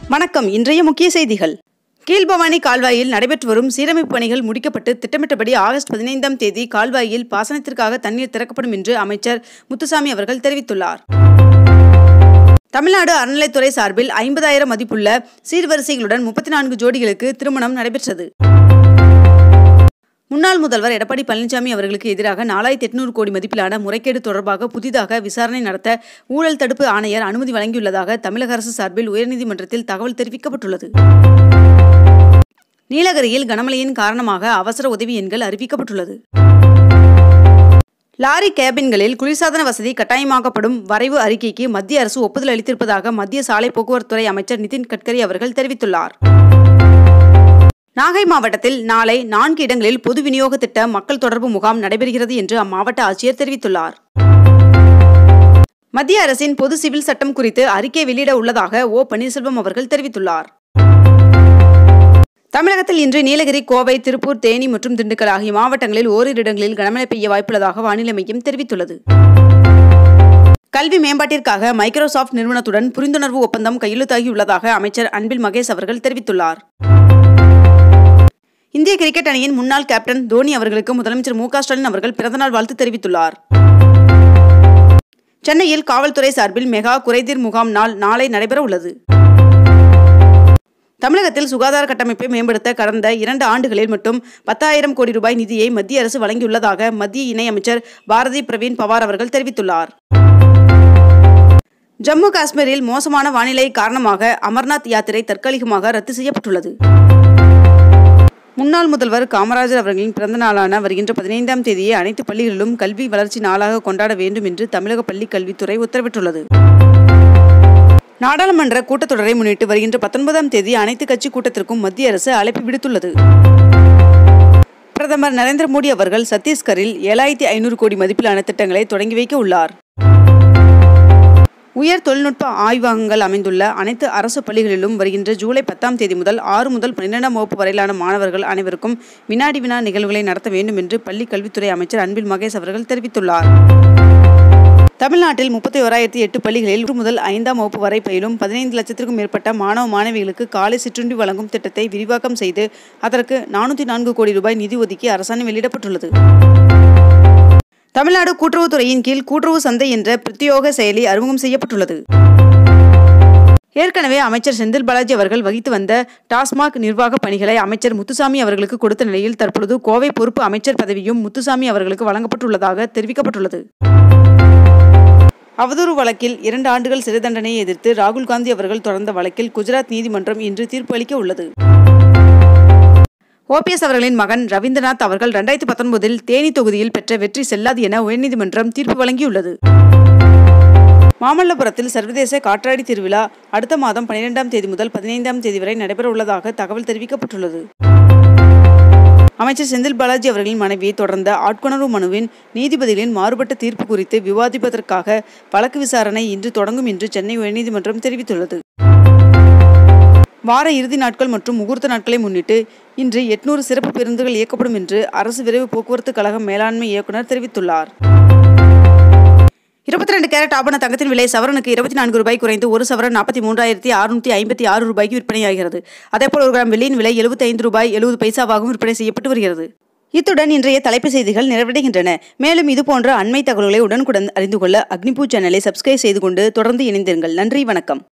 வணக்கம். இன்றைய முக்கிய செய்திகள். கீழ்பவானி கால்வாயில் நடைபெற்று வரும் சீரமைப்பு பணிகள் முடிக்கப்பட்டு திட்டமிட்டபடி ஆகஸ்ட் 15ஆம் தேதி கால்வாயில் பாசனத்திற்காக தண்ணீர் திறக்கப்படும் என்று அமைச்சர் முத்துசாமி அவர்கள் தெரிவித்துள்ளார். தமிழ்நாடு அறநிலைத்துறை சார்பில் 50,000 மதிப்புள்ள சீர்வரிசைகளுடன் 34 ஜோடிகளுக்கு திருமணம் நடைபெற்றது. முன்னாள் முதல்வர் எடப்பாடி பழனிசாமி அவர்களுக்கு எதிராக 4800 கோடி மதிப்பிலான முறைகேடு தொடர்பாக புதிதாக விசாரணை நடத்த ஊழல் தடுப்பு ஆணையர் அனுமதி வழங்கியுள்ளதாக தமிழக அரசு சார்பில் உயர்நீதிமன்றத்தில் தகவல் தெரிவிக்கப்பட்டுள்ளது. நீலகிரியில் கனமழையின் காரணமாக அவசர உதவி எண்கள் அறிவிக்கப்பட்டுள்ளது. லாரி கேபின்களில் குளிர்சாதன வசதி கட்டாயமாக்கப்படும் வரைவு அறிக்கைக்கு மத்திய அரசு ஒப்புதல் அளித்திருப்பதாக மத்திய சாலை போக்குவரத்துறை அமைச்சர் நிதின் கட்கரி அவர்கள் தெரிவித்துள்ளார். நாகை மாவட்டத்தில் நாளை 4 இடங்களில் பொது விநியோக திட்ட மக்கள் தொடர்பு முகாம் நடைபெறுகிறது என்று அம்மாவட்ட ஆட்சியர் தெரிவித்துள்ளார். மத்திய அரசின் பொது சிவில் சட்டம் குறித்து அறிக்கை வெளியிட உள்ளதாக ஓ பன்னீர்செல்வம் அவர்கள் தெரிவித்துள்ளார். தமிழகத்தில் இன்று நீலகிரி, கோவை, திருப்பூர், தேனி மற்றும் திண்டுக்கல் ஆகிய மாவட்டங்களில் ஓரிரு இடங்களில் கனமழை பெய்ய வாய்ப்புள்ளதாக வானிலை மையம் தெரிவித்துள்ளது. கல்வி மேம்பாட்டிற்காக மைக்ரோசாப்ட் நிறுவனத்துடன் புரிந்துணர்வு ஒப்பந்தம் கையெழுத்தாகியுள்ளதாக அமைச்சர் அன்பில் மகேஷ் அவர்கள் தெரிவித்துள்ளார். இந்திய கிரிக்கெட் அணியின் முன்னாள் கேப்டன் தோனி அவர்களுக்கு முதலமைச்சர் மு.க.ஸ்டாலின் அவர்கள் பிறந்தநாள் வாழ்த்து தெரிவித்துள்ளார். சென்னையில் காவல்துறை சார்பில் மெகா குறைதீர் முகாம் நாளை நடைபெற உள்ளது. தமிழகத்தில் சுகாதார கட்டமைப்பை மேம்படுத்த கடந்த 2 ஆண்டுகளில் மட்டும் 10,000 கோடி ரூபாய் நிதியை மத்திய அரசு வழங்கியுள்ளதாக மத்திய இணையமைச்சர் பாரதி பிரவீன் பவார் அவர்கள் தெரிவித்துள்ளார். ஜம்மு காஷ்மீரில் மோசமான வானிலை காரணமாக அமர்நாத் யாத்திரை தற்காலிகமாக ரத்து செய்யப்பட்டுள்ளது. முன்னாள் முதல்வர் காமராஜர் அவர்களின் பிறந்த நாளான வருகின்ற 15ஆம் தேதியை அனைத்து பள்ளிகளிலும் கல்வி வளர்ச்சி நாளாக கொண்டாட வேண்டும் என்று தமிழக பள்ளி கல்வித்துறை உத்தரவிட்டுள்ளது. நாடாளுமன்ற கூட்டத்தொடரை முன்னிட்டு வருகின்ற 19ஆம் தேதி அனைத்து கட்சி கூட்டத்திற்கும் மத்திய அரசு அழைப்பு விடுத்துள்ளது. பிரதமர் நரேந்திர மோடி அவர்கள் சத்தீஸ்கரில் 7,500 கோடி மதிப்பிலான திட்டங்களை தொடங்கி வைக்க உள்ளார். உயர் தொழில்நுட்ப ஆய்வகங்கள் அமைந்துள்ள அனைத்து அரசு பள்ளிகளிலும் வருகின்ற ஜூலை 10ஆம் தேதி முதல் 6 முதல் 12ஆம் வகுப்பு வரையிலான மாணவர்கள் அனைவருக்கும் வினாடி வினா நிகழ்வுகளை நடத்த வேண்டும் என்று பள்ளி கல்வித்துறை அமைச்சர் அன்பில் மகேஷ் அவர்கள் தெரிவித்துள்ளார். தமிழ்நாட்டில் 31,008 பள்ளிகளில் 1 முதல் 5ஆம் வகுப்பு வரை பயிலும் 15 லட்சத்திற்கும் மேற்பட்ட மாணவ மாணவிகளுக்கு காலை சிற்றுண்டி வழங்கும் திட்டத்தை விரிவாக்கம் செய்து அதற்கு 404 கோடி ரூபாய் நிதி ஒதுக்கி அரசாணை வெளியிடப்பட்டுள்ளது. தமிழ்நாடு கூட்டுறவுத்துறையின் கீழ் கூட்டுறவு சந்தை என்ற பிரத்யோக செயலி அறிமுகம் செய்யப்பட்டுள்ளது. ஏற்கனவே அமைச்சர் செந்தில் பாலாஜி அவர்கள் வகித்து வந்த டாஸ்மாக் நிர்வாக பணிகளை அமைச்சர் முத்துசாமி அவர்களுக்கு கொடுத்த நிலையில் தற்பொழுது கோவை பொறுப்பு அமைச்சர் பதவியும் முத்துசாமி அவர்களுக்கு வழங்கப்பட்டுள்ளதாக தெரிவிக்கப்பட்டுள்ளது. அவதூறு வழக்கில் 2 ஆண்டுகள் சிறை தண்டனையை எதிர்த்து ராகுல் காந்தி அவர்கள் தொடர்ந்த வழக்கில் குஜராத் நீதிமன்றம் இன்று தீர்ப்பு அளிக்க உள்ளது. ஓபிஎஸ் அவர்களின் மகன் ரவீந்திரநாத் அவர்கள் 2019இல் தேனி தொகுதியில் பெற்ற வெற்றி செல்லாது என உயர்நீதிமன்றம் தீர்ப்பு வழங்கியுள்ளது. மாமல்லபுரத்தில் சர்வதேச காற்றாடி திருவிழா அடுத்த மாதம் 12ஆம் தேதி முதல் 15ஆம் தேதி வரை நடைபெற உள்ளதாக தகவல் தெரிவிக்கப்பட்டுள்ளது. அமைச்சர் செந்தில் பாலாஜி அவர்களின் மனைவியை தொடர்ந்த ஆட்கொணர்வு மனுவின் நீதிபதிகளின் மாறுபட்ட தீர்ப்பு குறித்து விவாதிப்பதற்காக வழக்கு விசாரணை இன்று தொடங்கும் என்று சென்னை உயர்நீதிமன்றம் தெரிவித்துள்ளது. வார இறுதி நாட்கள் மற்றும் முகூர்த்த நாட்களை முன்னிட்டு இன்று 800 சிறப்பு பேருந்துகள் இயக்கப்படும் என்று அரசு விரைவு போக்குவரத்து கழக மேலாண்மை இயக்குநர் தெரிவித்துள்ளார். 22 கேரட் ஆபண தங்கத்தின் விலை சவரனுக்கு 24 ரூபாய் குறைந்து 1 சவரன் 43,656 ரூபாய்க்கு விற்பனையாகிறது. அதேபோல் 1 கிராம் வெள்ளியின் விலை 75 ரூபாய் 70 பைசாவாகவும் விற்பனை செய்யப்பட்டு வருகிறது. இத்துடன் இன்றைய தலைப்புச் செய்திகள் நிறைவடைகின்றன. மேலும் இதுபோன்ற அண்மை தகவல்களை உடனுக்குடன் அறிந்து கொள்ள அக்னிபூ சேனலை சப்ஸ்கிரைப் செய்து கொண்டு தொடர்ந்து இணைந்திருங்கள். நன்றி, வணக்கம்.